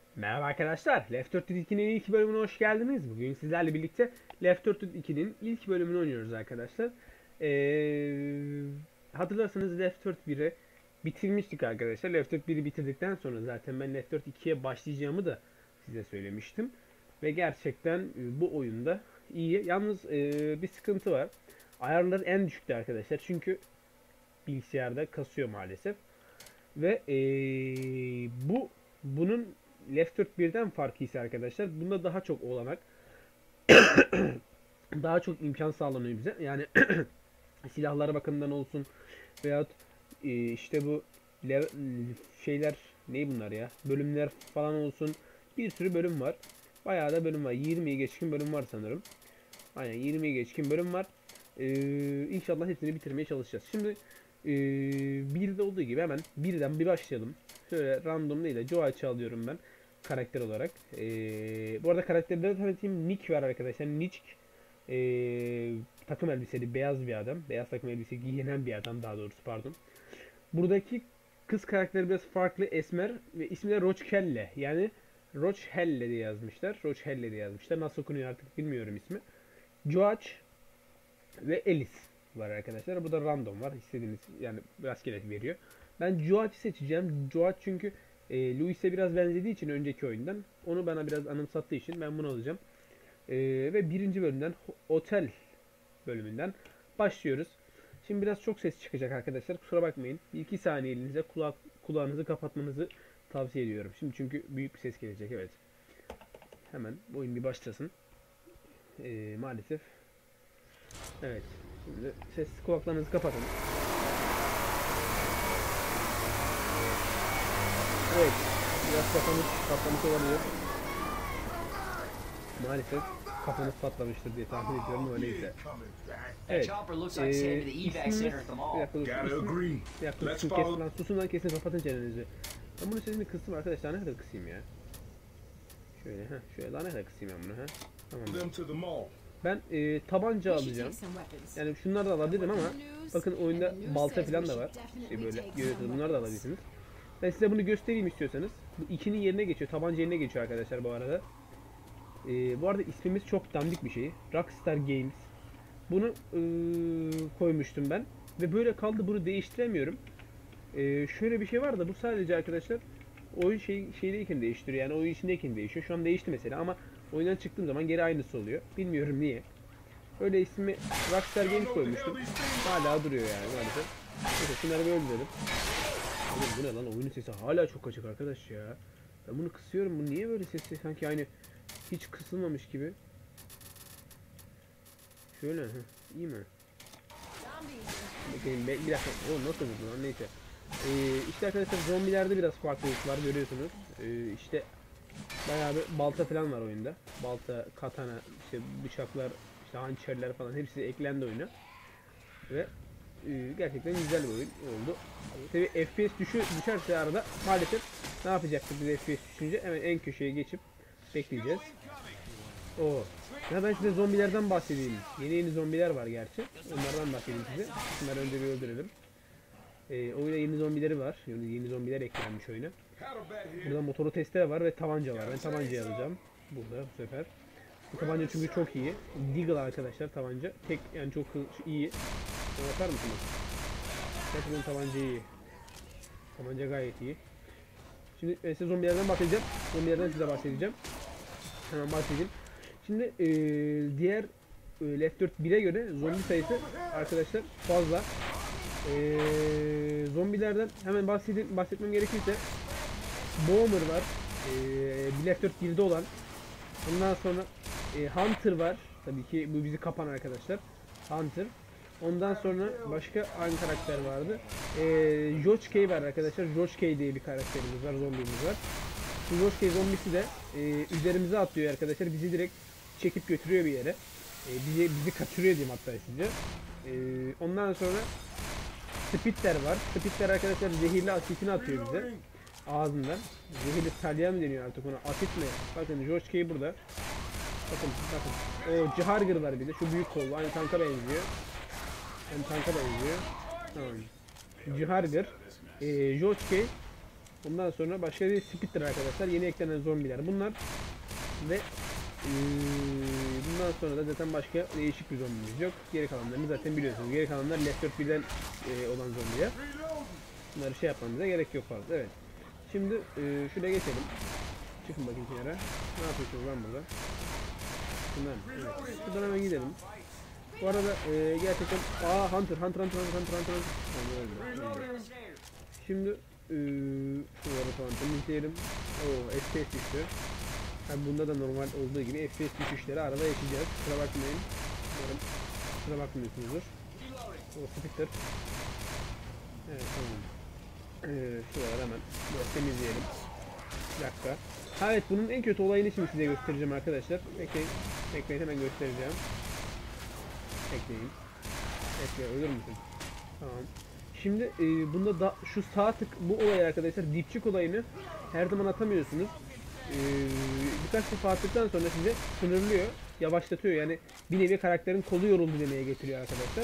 Merhaba arkadaşlar, Left 4 Dead 2'nin ilk bölümüne hoş geldiniz. Bugün sizlerle birlikte Left 4 Dead 2'nin ilk bölümünü oynuyoruz arkadaşlar. Hatırlarsanız Left 4 1'i bitirmiştik arkadaşlar. Left 4 1'i bitirdikten sonra zaten ben Left 4 2'ye başlayacağımı da size söylemiştim. Ve gerçekten bu oyunda iyi. Yalnız bir sıkıntı var. Ayarları en düşükte arkadaşlar. Çünkü bilgisayarda kasıyor maalesef. Ve bunun Left 4 1'den farkı ise arkadaşlar bunda daha çok olanak, daha çok imkan sağlanıyor bize. Yani silahlar bakımından olsun veyahut işte bu şeyler ne bunlar ya? Bölümler falan olsun. Bir sürü bölüm var. Bayağı da bölüm var. 20'yi geçkin bölüm var sanırım. Aynen 20'yi geçkin bölüm var. İnşallah hepsini bitirmeye çalışacağız. Şimdi bir de olduğu gibi hemen birden bir başlayalım. Şöyle random değil de Joach'ı alıyorum ben karakter olarak. Bu arada karakterleri tanıtayım. Nick var arkadaşlar. Nick takım elbiseli beyaz bir adam. Beyaz takım elbise giyinen bir adam daha doğrusu pardon. Buradaki kız karakteri biraz farklı, esmer ve ismi de Rochelle. Yani Rochelle diye yazmışlar. Rochelle diye yazmışlar. Nasıl okunuyor artık bilmiyorum ismi. Joach ve Alice var arkadaşlar. Bu da random var. İstediğiniz yani rastgele veriyor. Ben Joach'ı seçeceğim. Joach çünkü Louis'e biraz benzediği için önceki oyundan. Onu bana biraz anımsattığı için ben bunu alacağım. Ve birinci bölümden Otel bölümünden başlıyoruz. Şimdi biraz çok ses çıkacak arkadaşlar. Kusura bakmayın. 1-2 saniye elinize kulağınızı kapatmanızı tavsiye ediyorum. Şimdi çünkü büyük bir ses gelecek. Evet. Hemen oyun bir başlasın. Maalesef. Evet. Şimdi ses kulaklarınızı kapatın. Evet. Biraz kafanız patlamış olabilir. Maalesef kafanız patlamıştır diye tahmin ediyorum. Öyleyse. Evet. İsmimiz... Bir dakika susun kes lan. Susun lan kesin kapatın çenenizi. Ben bunun sesini kıstım arkadaşlar. Ne kadar kısayım ya? Şöyle şöyle daha ne kadar kısayım ben bunu Tamam. Ben tabanca alacağım. Yani şunları da alabilirim ama bakın oyunda balta falan da var. Böyle görüyorsunuz bunları da alabilirsiniz. Ben size bunu göstereyim istiyorsanız. Bu 2'nin yerine geçiyor. Tabanca yerine geçiyor arkadaşlar bu arada. Bu arada ismimiz çok dandik bir şey. Rockstar Games. Bunu koymuştum ben. Ve böyle kaldı, bunu değiştiremiyorum. Şöyle bir şey var da bu sadece arkadaşlar oyun şeydeyken değiştiriyor. Yani oyun içindeyken değişiyor. Şu an değişti mesela ama oyundan çıktığım zaman geri aynısı oluyor. Bilmiyorum niye. Öyle ismi Rockstar Games koymuştum. Hala duruyor yani maalesef. Neyse şunları bir öldürelim. Oğlum bu ne lan, oyunun sesi hala çok açık arkadaş ya. Ben bunu kısıyorum, bu niye böyle sesi sanki aynı hiç kısılmamış gibi. Şöyle iyi mi? Bakayım bir dakika. Oğlum nasıl vurdu lan, neyse. İşte arkadaşlar zombilerde biraz farklılık var görüyorsunuz. İşte bayağı bir balta falan var oyunda. Balta, katana, işte bıçaklar, işte hançerler falan hepsi eklendi oyuna. Ve gerçekten güzel bir oyun oldu. Tabi FPS düşerse arada maalesef ne yapacaktık biz FPS düşünce hemen en köşeye geçip bekleyeceğiz. Oo. Ya ben size zombilerden bahsedeyim. Yeni zombiler var gerçi. Onlardan bahsedeyim size. Bunları önce bir öldürelim. Oyuna yeni zombileri var. Yeni zombiler eklenmiş oyuna. Burada motoru testere var ve tabanca var. Ben tabancayı alacağım. Burada bu sefer. Bu tabanca çünkü çok iyi. Deagle arkadaşlar tabanca. Tek yani çok iyi. Bakar mısınız? Gerçekten tabanca iyi. Tabanca gayet iyi. Şimdi size zombilerden bahsedeceğim. Zombilerden size bahsedeceğim. Hemen bahsedeyim. Şimdi diğer Left 4 1'e göre zombi sayısı arkadaşlar fazla. Zombilerden hemen bahsetmem gerekirse Boomer var. Left 4 1'de olan. Ondan sonra Hunter var. Tabii ki bu bizi kapan arkadaşlar. Hunter. Ondan sonra başka hangi karakter vardı? Jochkey var arkadaşlar. Jochkey diye bir karakterimiz var, zombimiz var. Bu Jochkey zombisi de üzerimize atlıyor arkadaşlar. Bizi direkt çekip götürüyor bir yere. Bizi kaçırıyor diyeyim hatta sizce. Ondan sonra Spitter var. Spitter arkadaşlar zehirli asitini atıyor bize. Ağzından. Zehirli salya mı deniyor artık ona? Asit mi? Bakın Jochkey burada. Bakın. O Cihargır var bir de. Şu büyük kollu. Aynı tanka benziyor. Hem tanka benziyor. Tamam. Cihargır. Jochkey. Ondan sonra başka bir Spitter arkadaşlar. Yeni eklenen zombiler bunlar. Ve bundan sonra da zaten başka değişik bir zombimiz yok. Geri kalanlarını zaten biliyorsunuz. Geri kalanlar Left 4 Dead'den olan zombiler. Bunları şey yapmamıza gerek yok fazla. Evet. Şimdi şuraya geçelim. Çıkın bakayım kenara. Ne yapıyorsunuz lan burada? Şundan. Evet. Şuradan hemen gidelim. Bu arada gerçekten Hunter. Şimdi şuraları falan temizleyelim. FPS düştü. Tabi bunda da normal olduğu gibi FPS düşüşleri arada yaşayacağız. Kusura bakmayın. Umarım kusura bakmıyorsunuzdur. O Spitter. Evet tamam. Şuraları hemen biraz temizleyelim. Bir dakika. Ha evet, bunun en kötü olayını şimdi size göstereceğim arkadaşlar. Bekleyin hemen göstereceğim. Bekleyin. Bekle, ölür müsün? Tamam. Şimdi bunda da şu sağ tık bu olay arkadaşlar, dipçik olayını her zaman atamıyorsunuz. Birkaç defa attıktan sonra size sınırlıyor, yavaşlatıyor, yani bir nevi karakterin kolu yoruldu demeye getiriyor arkadaşlar.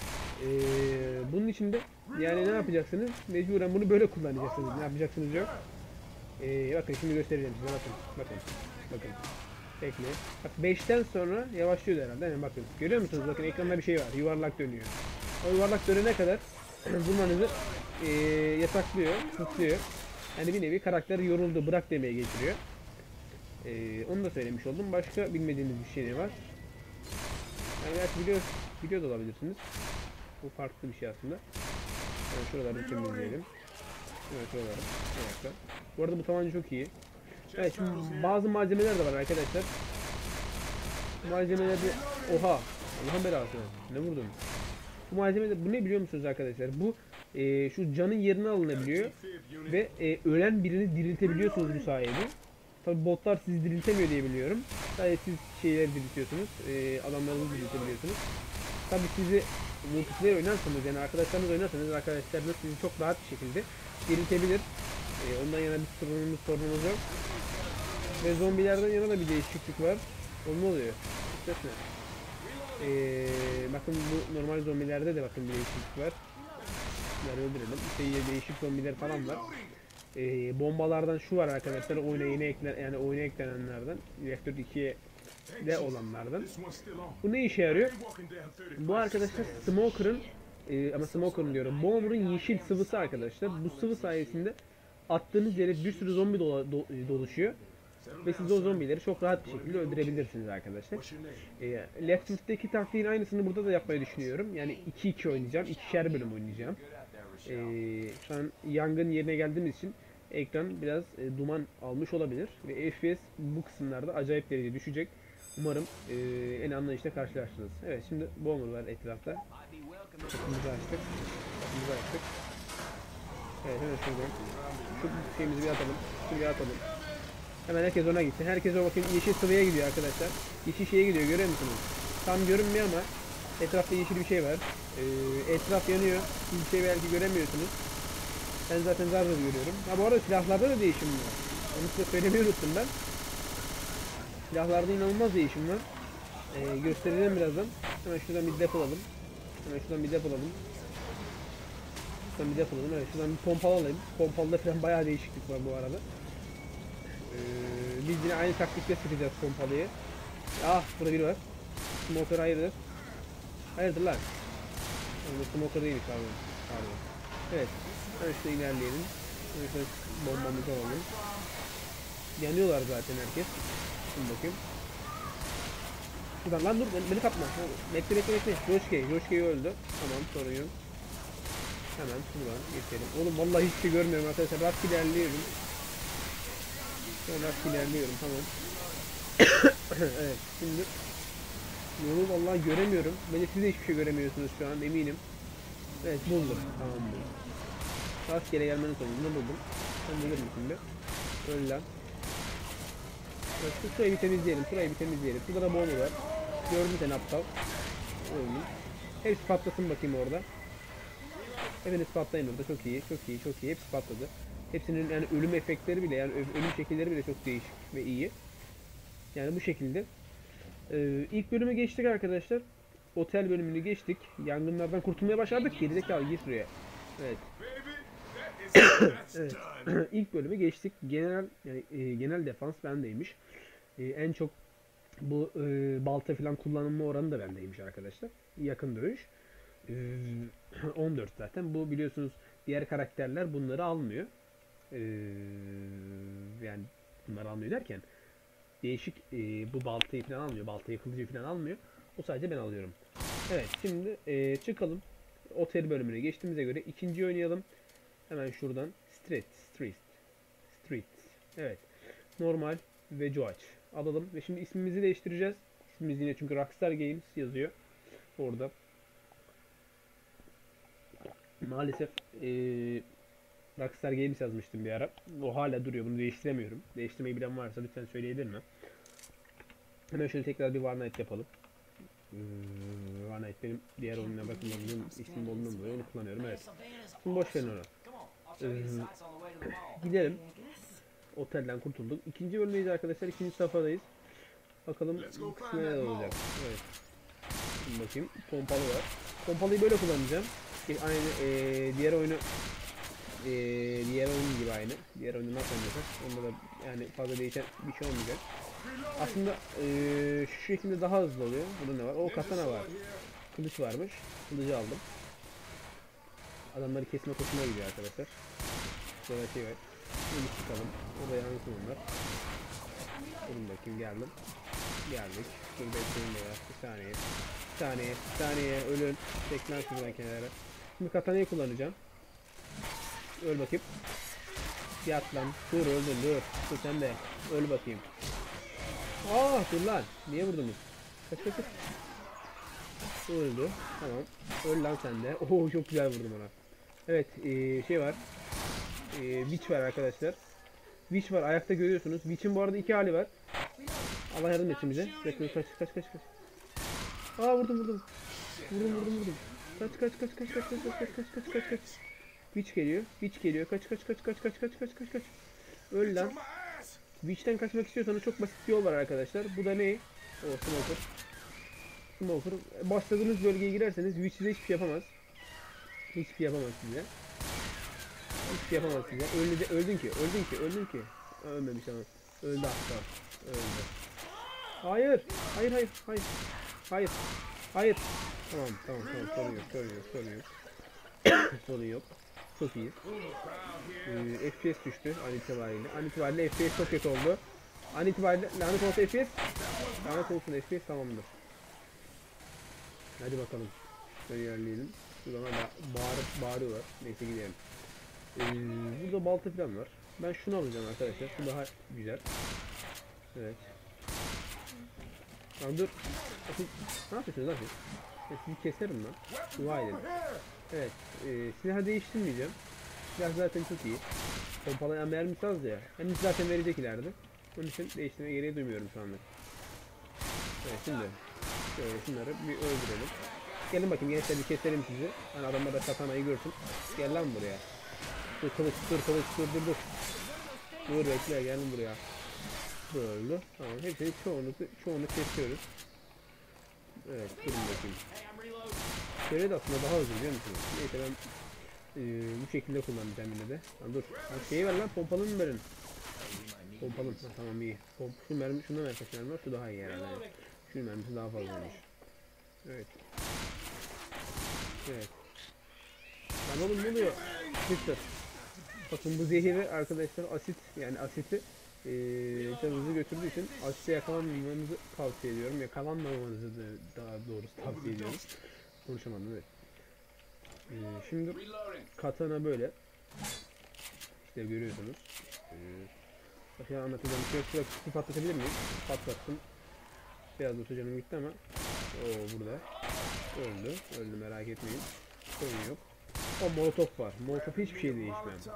Bunun için de yani ne yapacaksınız? Mecburen bunu böyle kullanacaksınız. Ne yapacaksınız yok. Bakın şimdi göstereceğim size, bakın. Bekle. Bak 5'ten sonra yavaşlıyor herhalde. Yani bakın. Görüyor musunuz? Bakın ekranda bir şey var. Yuvarlak dönüyor. O yuvarlak dönene kadar vurmanızı yasaklıyor, tutuyor. Yani bir nevi karakter yoruldu, bırak demeye getiriyor. Onu da söylemiş oldum. Başka bilmediğiniz bir şey ne var? Yani belki biliyor da olabilirsiniz. Bu farklı bir şey aslında. Yani şuraları temizleyelim. Evet şuraları. Evet. Bu arada bu tabanca çok iyi. Evet şimdi bazı malzemeler de var arkadaşlar. Malzemelerde oha Allah'ın belası. Ne vurdun? Bu malzemede bu ne biliyor musunuz arkadaşlar? Bu şu canın yerine alınabiliyor ve ölen birini diriltebiliyorsunuz bu sayede. Tabi botlar sizi diriltemiyor diye biliyorum. Sadece siz şeyleri diriltiyorsunuz, adamlarınızı diriltebiliyorsunuz. Tabi sizi multiplayer oynarsanız, yani arkadaşlarınız oynarsanız arkadaşlarınız sizi çok rahat bir şekilde diriltebilir. Ondan yana bir sorunumuz yok. Ve zombilerden yana da bir değişiklik var. O ne oluyor? Ses ne? Bakın bu normal zombilerde de bakın bir değişiklik var. Bunları öldürelim. İşte değişik zombiler falan var. Bombalardan şu var arkadaşlar, oyuna eklenenlerden, Left 4 2'ye de olanlardan. Bu ne işe yarıyor? Bu arkadaşlar Smoker'ın ama Smoker'ın diyorum, Bomber'ın yeşil sıvısı arkadaşlar. Bu sıvı sayesinde attığınız yere bir sürü zombi doluşuyor. Ve siz o zombileri çok rahat bir şekilde öldürebilirsiniz arkadaşlar. Left 4'teki taktiğin aynısını burada da yapmayı düşünüyorum. Yani 2-2 oynayacağım. 2'şer bölüm oynayacağım. Şu an yangın yerine geldiğimiz için ekran biraz duman almış olabilir. Ve FPS bu kısımlarda acayip derece düşecek. Umarım en anlayışla karşılaştınız. Evet şimdi bomber var etrafta. Kapımızı açtık. Evet hemen şuradan. Şu şeyimizi bir atalım. Şuraya atalım. Hemen herkes ona gitti. Herkes o bakın yeşil sıvıya gidiyor arkadaşlar. Yeşil şeye gidiyor, görüyor musunuz? Tam görünmüyor ama etrafta yeşil bir şey var. Etraf yanıyor. Siz bir şey belki göremiyorsunuz. Ben zaten zar zor görüyorum. Ha bu arada silahlarda da değişim var. Onu size söylemeyi unuttum ben. Silahlarda inanılmaz değişim var. Göstereceğim birazdan. Hemen şuradan bir depolalım. Evet şuradan bir depolalım. Evet şuradan bir pompalı alayım. Pompalıda falan bayağı değişiklik var bu arada. Biz yine aynı taktikle sıkacağız pompalıyı. Ah burada biri var. Smoker hayırdır? Hayırdır lan? Smoker değilmiş pardon. Evet. Hemen şurada ilerleyelim. Şöyle bombamızı alalım. Yanıyorlar zaten herkes. Şimdi bakayım. Şuradan lan dur beni kapma. Bekle. Joshke'yi öldü. Tamam sorun yok. Hemen şuradan geçelim. Oğlum vallahi hiçbir şey görmüyorum arkadaşlar. Rastgele ilerliyorum. Tamam. Evet şimdi yolu vallahi göremiyorum. Bence siz de hiçbir şey göremiyorsunuz şu an eminim. Evet buldum. Tamam buldum. Rastgele gelmenin sonucunda buldum. Sen bulur musun be? Öyle lan. Evet, şurayı bir temizleyelim. Şurada da bomba var. Gördün sen aptal. Öldüm. Hepsi patlasın bakayım orada. Hepiniz patlayın orada. Çok iyi. Hepsi patladı. Hepsinin yani ölüm efektleri bile, yani ölüm şekilleri bile çok değişik ve iyi. Yani bu şekilde. İlk bölümü geçtik arkadaşlar. Otel bölümünü geçtik. Yangınlardan kurtulmaya başardık. Gerizekalı gir şuraya. Evet. Evet. İlk bölümü geçtik. Genel defans bendeymiş. En çok bu balta falan kullanılma oranı da bendeymiş arkadaşlar. Yakın dövüş. 14 zaten. Bu biliyorsunuz diğer karakterler bunları almıyor. Yani bunları almıyor derken değişik bu baltayı falan almıyor. Baltayı, kılıcı falan almıyor. O sadece ben alıyorum. Evet, şimdi çıkalım. Otel bölümüne geçtiğimize göre ikinci oynayalım. Hemen şuradan Street. Evet. Normal ve Joach alalım ve şimdi ismimizi değiştireceğiz. İsmimiz yine çünkü Rockstar Games yazıyor orada. Maalesef Rockstar Games yazmıştım bir ara. O hala duruyor. Bunu değiştiremiyorum. Değiştirmeyi bilen varsa lütfen söyleyebilir mi? Hemen şöyle tekrar bir Warnight yapalım. Warnight benim diğer oyununa bakımlarının isim olduğundan dolayı onu kullanıyorum. Evet. Şimdi boş verin onu. Gidelim. Otelden kurtulduk. İkinci bölümdeyiz arkadaşlar. İkinci safhadayız. Bakalım neler olacak. Evet. Şimdi bakayım. Pompalı var. Pompalıyı böyle kullanacağım. Aynı diğer oyunu diğer oyun gibi aynı. Diğer oyunu nasıl oynayacak? Onda da yani fazla değişen bir şey olmayacak. Aslında şu şekilde daha hızlı oluyor. Burada ne var? O katana var. Kılıç varmış. Kılıcı aldım. Adamları kesme hoşuma gidiyor arkadaşlar. Şöyle şey var. Şimdi çıkalım. Oraya hangisi bunlar? Durun bakayım, geldim. Geldik. Dur bekleyin de ya. Bir saniye. Ölün. Tekrar şuradan kenara. Şimdi katanayı kullanacağım. Öl bakayım. Yat lan. Dur öldün dur. Dur sen de. Öl bakayım. Dur lan. Niye vurdunuz? Kaç. Öldü. Tamam. Öl lan sen de. Çok güzel vurdum ona. Evet şey var. Witch var arkadaşlar. Witch var, ayakta görüyorsunuz. Witch'in bu arada iki hali var. Allah yardım etsin bize. Kaç. Vurdum. Kaç. Witch geliyor. Kaç. Öl lan. Witch'ten kaçmak istiyorsanız çok basit bir yol var arkadaşlar. Bu da ne? O Smoker. Başladığınız bölgeye girerseniz Witch size hiçbir şey yapamaz. Hiçbir şey yapamaz size. Öldün ki. Ölmemiş ama. Öldü hatta. Öldü. Hayır. Tamam. Sorun yok. Çok iyi. FPS düştü an itibariyle. FPS çok kötü oldu. An itibariyle lanet olsun FPS. FPS tamamdır. Hadi bakalım. Şöyle ilerleyelim. Şuradan hala bağırıyorlar. Neyse gidelim. Burada balta falan var. Ben şunu alacağım arkadaşlar. Şu daha güzel. Evet. Tamam dur. Ne yapıyorsunuz lan siz? Sizi keserim lan. Dua edin. Evet. Silahı değiştirmeyeceğim. Silah zaten çok iyi. Pompalayan mermisi az ya. Hem zaten verecek ileride. Onun için değiştirmeye gereği duymuyorum şu anda. Evet şimdi. Şöyle şunları bir öldürelim. Gelin bakayım gençler, bir keselim sizi. Hani adamlar da katanayı görsün. Gel lan buraya. Dur kılıç. Dur bekle, gelin buraya. Böyle. Tamam, hepsini çoğunu kesiyoruz. Evet, durun bakayım. Şöyle de aslında daha hızlı biliyor musunuz? Neyse ben bu şekilde kullanacağım yine de. Dur. Şeyi ver lan, pompalı mı verin? Pompalı. Tamam iyi. Şundan ver kaç mermi var? Şu daha iyi herhalde. Şu mermisi daha fazlaymış. Evet. Lan oğlum ne oluyor? Bitti. Bakın bu zehiri arkadaşlar asiti canınızı götürdüğü için asite yakalanmamanızı tavsiye ediyorum. Yakalanmamanızı daha doğrusu tavsiye ediyorum. Konuşamadım evet. Şimdi katana böyle. İşte görüyorsunuz. Başka anlatacağım bir şey yok. Şurada patlatabilir miyim? Patlattım. Biraz da canım gitti ama burada. Öldü merak etmeyin. Sorun yok. Molotof var. Molotof hiçbir şey değişmem.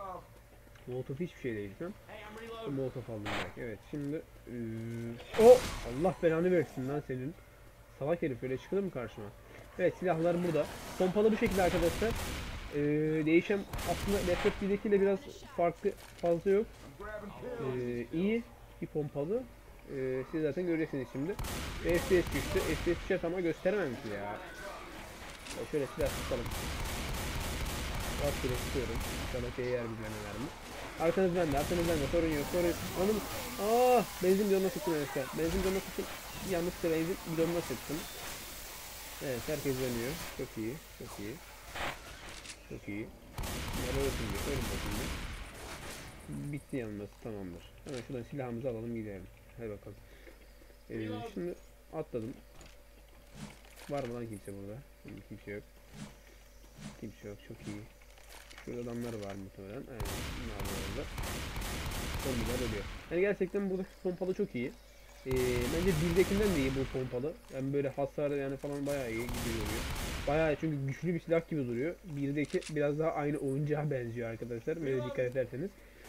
Molotof aldım belki. Evet şimdi Allah belanı versin lan senin. Salak herif, öyle çıkılır mı karşıma? Evet, silahlar burada. Pompalı bu şekilde arkadaşlar. Değişen aslında Laptop 1'dekiyle biraz fazla yok. İyi bir pompalı. Siz zaten göreceksiniz şimdi. FPS düştü. FPS düşer ama gösteremem ki ya. Şöyle silah tutalım. Rastgele tutuyorum. İnşallah şey yer bir mermi. Arkanız bende, sorun yok, sorun yok. Anladın mı? Benzin bidonuna sıktım arkadaşlar. Benzin bidonuna sıktım. Yanlışlıkla benzin bidonuna sıktım. Evet, herkes dönüyor. Çok iyi, çok iyi. Çok iyi. Bunlar ölsün diyor, ölün bakayım. Bitti yanması, tamamdır. Hemen şuradan silahımızı alalım gidelim. Hadi bakalım. Şimdi atladım. Var mı lan kimse burada? Kimse yok. Kimse yok, çok iyi. Şurada adamlar var muhtemelen. Aynen, bunlar da orada. Zombiler ölüyor. Yani gerçekten burada pompalı çok iyi. Bence birdekinden de iyi bu pompalı. Yani böyle hasarı yani falan bayağı iyi gibi duruyor. Bayağı çünkü güçlü bir silah gibi duruyor. Birdeki biraz daha aynı oyuncağa benziyor arkadaşlar. Böyle dikkat ederseniz.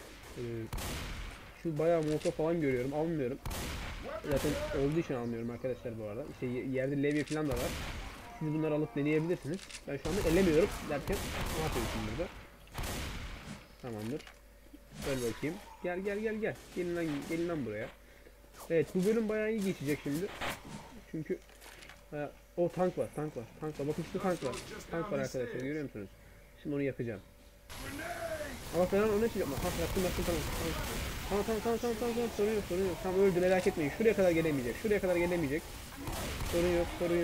Şu bayağı molotov falan görüyorum. Almıyorum. Zaten olduğu için almıyorum arkadaşlar bu arada. İşte yerde levye falan da var. Siz bunları alıp deneyebilirsiniz. Ben şu anda ellemiyorum derken ne yapıyorsun burada? Tamamdır. Öl bakayım. Gel. Gelin lan buraya. Evet, bu bölüm bayağı iyi geçecek şimdi. Çünkü o tank var. Bakın işte tank var. Tank var arkadaşlar, görüyor musunuz? Şimdi onu yakacağım. Allah falan onu açacağım. Yaktım tamam. Tamam, sorun yok. Tamam, öldü, merak etmeyin. Şuraya kadar gelemeyecek. Sorun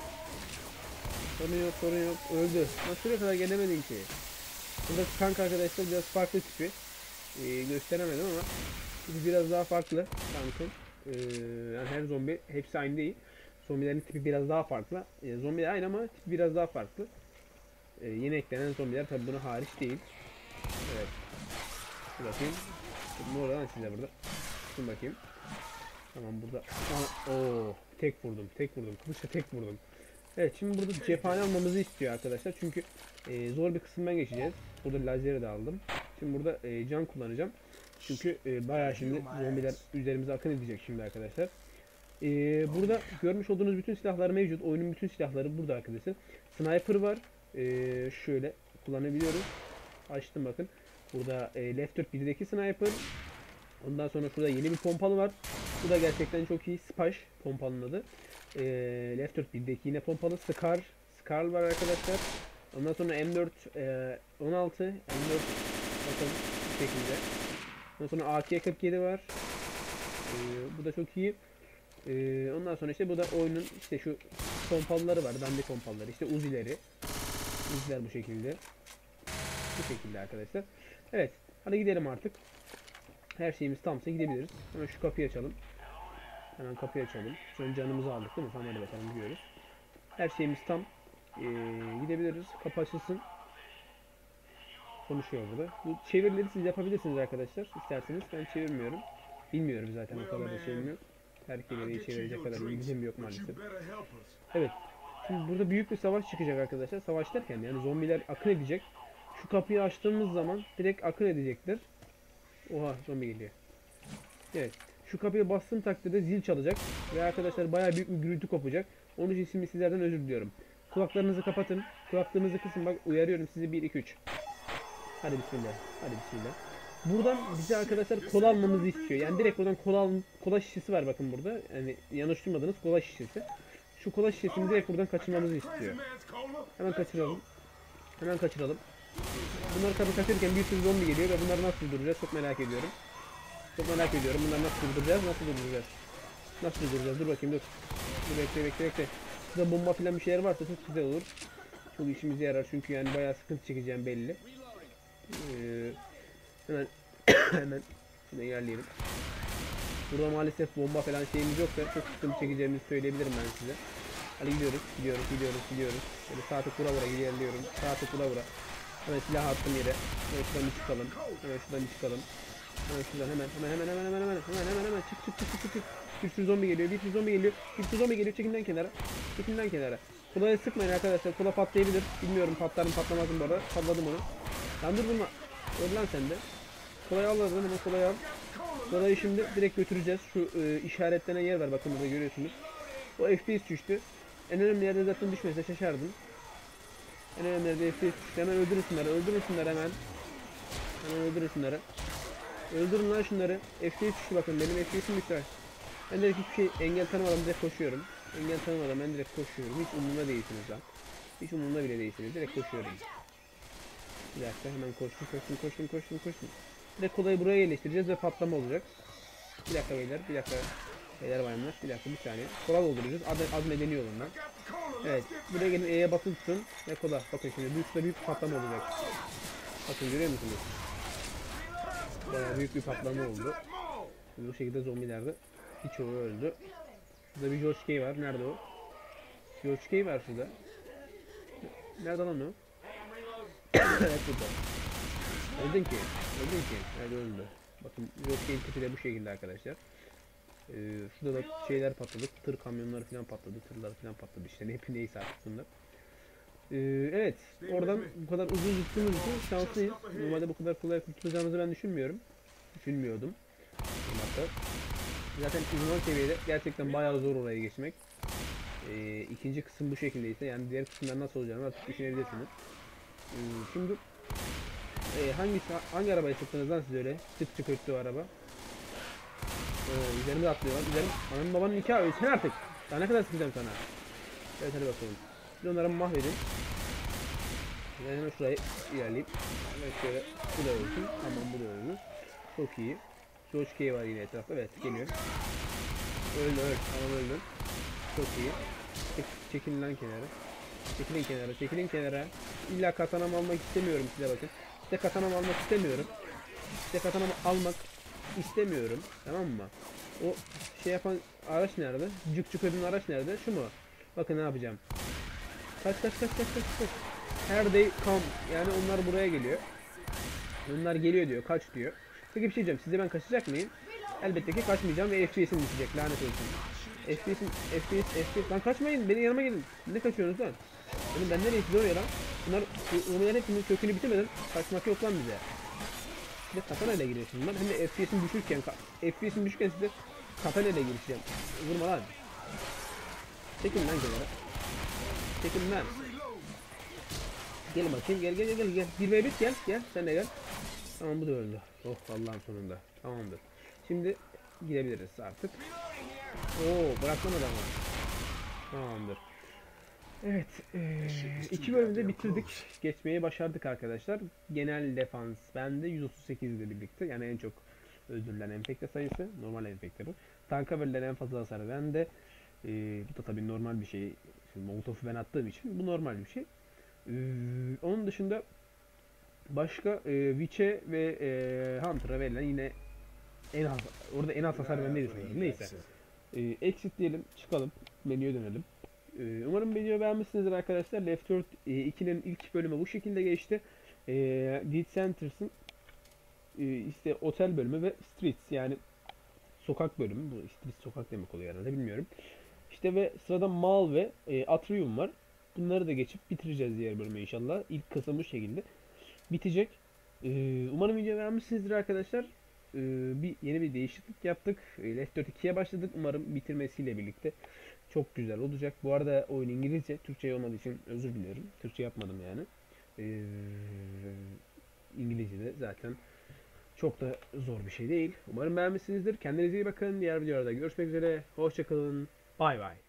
yok. Öldü. Lan şuraya kadar gelemedin ki. Burada tank arkadaşlar biraz farklı tipi. Gösteremedim ama biraz daha farklı tankın. Yani her zombi hepsi aynı değil. Zombilerin tipi biraz daha farklı. Zombiler aynı ama tipi biraz daha farklı. Yeni eklenen zombiler tabi buna hariç değil. Evet. Dur bakayım. Ne oluyor lan size burada? Dur bakayım. Tamam burada. Tek vurdum. Kılıçla tek vurdum. Evet, şimdi burada cephane almamızı istiyor arkadaşlar. Çünkü zor bir kısımdan geçeceğiz. Burada lazeri de aldım. Şimdi burada can kullanacağım. Çünkü bayağı şimdi zombiler üzerimize akın edecek şimdi arkadaşlar. Burada görmüş olduğunuz bütün silahlar mevcut. Oyunun bütün silahları burada arkadaşlar. Sniper var. Şöyle kullanabiliyoruz. Açtım bakın. Burada Left 4 1'deki sniper. Ondan sonra şurada yeni bir pompalı var. Bu da gerçekten çok iyi. Spash pompalının adı. Left 4 1'deki yine pompalı. Scar var arkadaşlar. Ondan sonra M4 16 M4 bakın bu şekilde. Ondan sonra AK-47 var. Bu da çok iyi. Ondan sonra işte bu da oyunun işte şu pompalıları var. Dandik pompalıları. İşte Uzi'leri. Uzi'ler bu şekilde. Bu şekilde arkadaşlar. Evet. Hadi gidelim artık. Her şeyimiz tamsa gidebiliriz. Hemen şu kapıyı açalım. Hemen kapıyı açalım. Sonra canımızı aldık değil mi? Tamam, hadi bakalım gidiyoruz. Her şeyimiz tam. Gidebiliriz. Kapı açılsın. Konuşuyor burada. Bu çevirileri siz yapabilirsiniz arkadaşlar. İsterseniz. Ben çevirmiyorum. Bilmiyorum zaten, o kadar da şeyim yok. Her kelimeyi çevirecek kadar bilgim yok maalesef. Evet. Şimdi burada büyük bir savaş çıkacak arkadaşlar. Savaş derken yani zombiler akın edecek. Şu kapıyı açtığımız zaman direkt akın edecekler. Oha, zombi geliyor. Evet. Şu kapıya bastığım takdirde zil çalacak. Ve arkadaşlar bayağı büyük bir gürültü kopacak. Onun için şimdi sizlerden özür diliyorum. Kulaklarınızı kapatın. Kulaklığınızı kısın. Bak, uyarıyorum sizi. 1, 2, 3. Hadi bismillah. Buradan bize arkadaşlar kola almamızı istiyor. Yani direkt buradan kola şişesi var bakın burada. Yani yanlış duymadınız, kola şişesi. Şu kola şişesini direkt buradan kaçırmamızı istiyor. Hemen kaçıralım. Bunları tabi kaçırırken bir sürü zombi geliyor ve bunları nasıl durduracağız çok merak ediyorum. Bunları nasıl durduracağız? Dur bakayım, dur. Bekle. Burada bomba falan bir şeyler varsa çok güzel olur. Çok işimize yarar çünkü yani bayağı sıkıntı çekeceğim belli. Hemen şuna ilerleyelim. Burada maalesef bomba falan şeyimiz yoksa çok sıkıntı çekeceğimizi söyleyebilirim ben size. Hadi gidiyoruz. Böyle sağ tık vura ilerliyorum. Hemen silah attım yere. Hemen şuradan bir çıkalım. Hemen çık. Bir sürü zombi geliyor. Çekinden kenara. Kolaya sıkmayın arkadaşlar. Kola patlayabilir. Bilmiyorum, patlar mı patlamaz mı bu arada. Patladım onu. Lan dur bununla. Öl lan sen de. Kolayı al hemen, kolayı al. Kolayı şimdi direkt götüreceğiz. Şu işaretlenen yer var, bakın burada görüyorsunuz. O FPS düştü. En önemli yerde zaten düşmese şaşardım. En önemli yerde FPS düştü. Hemen öldürün şunları hemen. Öldürün lan şunları. FPS düştü bakın, benim FPS'im düştü. Ben direkt hiçbir şey engel tanımadan direkt koşuyorum. Hiç umurumda değilsiniz lan. Hiç umurumda bile değilsiniz. Direkt koşuyorum. Bir dakika hemen koştum. Bir de kolayı buraya yerleştireceğiz ve patlama olacak. Bir dakika beyler, bir dakika. Beyler bayanlar, bir dakika, bir saniye. Kola dolduracağız. Az medeni yolundan. Evet, buraya gelin, E'ye basılı tutun. Ve kola. Bakın şimdi büyük patlama olacak. Bakın görüyor musunuz? Bayağı büyük bir patlama oldu. Şimdi bu şekilde zombilerde birçoğu öldü. Burada bir George K var. Nerede o? George K var şurada. Nerede lan o? Evet burada. Öldün ki. Evet öldü. Bakın George K'nin tipi de bu şekilde arkadaşlar. Şurada da şeyler patladı. Tır kamyonları falan patladı. Tırlar falan patladı işte. Neyse artık bunlar. Evet. Oradan bu kadar uzun gittiğimiz için şanslıyız. Normalde bu kadar kolay kurtulacağımızı ben düşünmüyordum. Hatta. Zaten uzman seviyede gerçekten bayağı zor oraya geçmek. İkinci kısım bu şekildeyse yani diğer kısımlar nasıl olacağını artık düşünebilirsiniz. Şimdi hangi arabayı sıktınız lan siz öyle? Çık öttü o araba. Üzerime atlıyorlar. Ananın babanın nikahı ölsün artık. Daha ne kadar sıkacağım sana? Evet hadi bakalım. Bir onları mahvedin. Ben hemen şurayı ilerleyeyim. Evet şöyle bu da ölsün. Tamam bu da öldü. Çok iyi. George K var yine etrafta. Evet geliyor. Öldü. Tamam öldü. Çok iyi. Çekilin lan kenara. Çekilin kenara. İlla katanamı almak istemiyorum size bakın. Size katanamı almak istemiyorum. Tamam mı? O şey yapan araç nerede? Cık ödün araç nerede? Şu mu? Bakın ne yapacağım. Kaç. Her day come. Yani onlar buraya geliyor. Onlar geliyor diyor. Kaç diyor. Peki bir şey diyeceğim. Size ben kaçacak mıyım? Elbette ki kaçmayacağım ve FPS'im düşecek. Lanet olsun. FPS. Lan kaçmayın. Benim yanıma gelin. Ne kaçıyorsunuz lan? Oğlum ben nereye gidiyor ya lan? Bunların hepsinin kökünü bitirmeden kaçmak yok lan bize. Bir de katana ile giriyorsun lan. Hem de FPS'im düşürken size katana ile girişeceğim. Vurma lan. Çekin lan kenara. Çekin lan. Gel bakayım gel. 1v1 gel. Sen de gel. Tamam bu da öldü. Oh Allah'ın sonunda. Tamamdır. Şimdi gidebiliriz artık. Oo bırakma adamı. Tamamdır. Evet, iki bölümde bitirdik. Geçmeyi başardık arkadaşlar. Genel defans bende 138 ile birlikte. Yani en çok öldürülen enfekte sayısı. Normal enfekte bu. Tanka verilen en fazla hasar bende. Bu da tabii normal bir şey. Şimdi Molotov'u ben attığım için bu normal bir şey. Onun dışında başka Witch'e ve Hunter'a verilen yine orada en az hasar bendeydi sanırım. Neyse. Exit diyelim, çıkalım. Menüye dönelim. Umarım videoyu beğenmişsinizdir arkadaşlar. Left 4 2'nin ilk bölümü bu şekilde geçti. Dead Centers'ın işte otel bölümü ve Streets yani sokak bölümü. Bu Streets sokak demek oluyor herhalde bilmiyorum. İşte ve sırada Mal ve Atrium var. Bunları da geçip bitireceğiz diğer bölümü inşallah. İlk kısım bu şekilde bitecek. Umarım videoyu beğenmişsinizdir arkadaşlar. Yeni bir değişiklik yaptık. Left 4 2'ye başladık. Umarım bitirmesiyle birlikte çok güzel olacak. Bu arada oyun İngilizce, Türkçe olmadığı için özür diliyorum. Türkçe yapmadım yani. İngilizce de zaten çok da zor bir şey değil. Umarım beğenmişsinizdir. Kendinize iyi bakın. Diğer videolarda görüşmek üzere. Hoşçakalın. Bay bay.